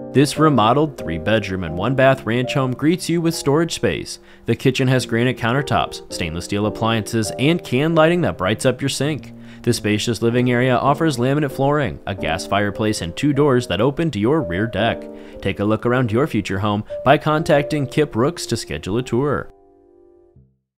This remodeled 3-bedroom and 1-bath ranch home greets you with storage space. The kitchen has granite countertops, stainless steel appliances, and can lighting that brights up your sink. The spacious living area offers laminate flooring, a gas fireplace, and 2 doors that open to your rear deck. Take a look around your future home by contacting Kip Rooks to schedule a tour.